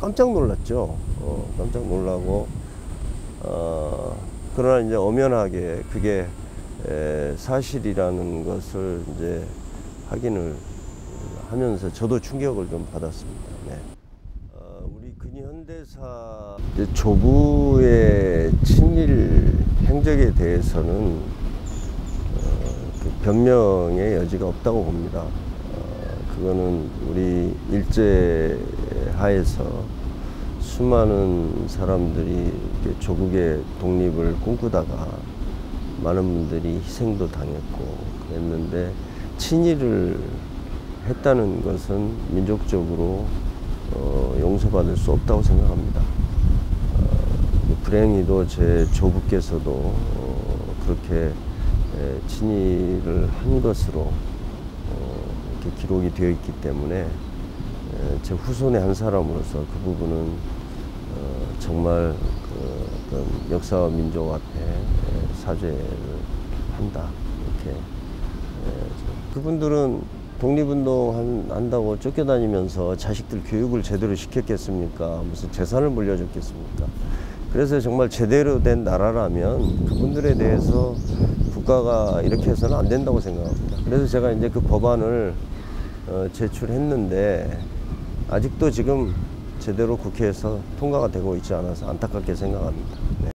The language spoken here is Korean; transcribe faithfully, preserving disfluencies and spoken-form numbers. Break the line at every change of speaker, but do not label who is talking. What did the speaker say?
깜짝 놀랐죠. 어, 깜짝 놀라고 어, 그러나 이제 엄연하게 그게 에, 사실이라는 것을 이제 확인을 하면서 저도 충격을 좀 받았습니다. 네. 어, 우리 근현대사 이제 조부의 친일 행적에 대해서는 어, 그 변명의 여지가 없다고 봅니다. 어, 그거는 우리 일제하에서 수많은 사람들이 조국의 독립을 꿈꾸다가 많은 분들이 희생도 당했고 그랬는데 친일을 했다는 것은 민족적으로 어, 용서받을 수 없다고 생각합니다. 어, 불행히도 제 조부께서도 어, 그렇게 에, 친일을 한 것으로 어, 이렇게 기록이 되어 있기 때문에 에, 제 후손의 한 사람으로서 그 부분은 어, 정말 그 어떤 역사와 민족 앞에 사죄를 한다. 이렇게 에, 그분들은 독립운동 한다고 쫓겨다니면서 자식들 교육을 제대로 시켰겠습니까? 무슨 재산을 물려줬겠습니까? 그래서 정말 제대로 된 나라라면 그분들에 대해서 국가가 이렇게 해서는 안 된다고 생각합니다. 그래서 제가 이제 그 법안을 어, 제출했는데 아직도 지금 제대로 국회에서 통과가 되고 있지 않아서 안타깝게 생각합니다.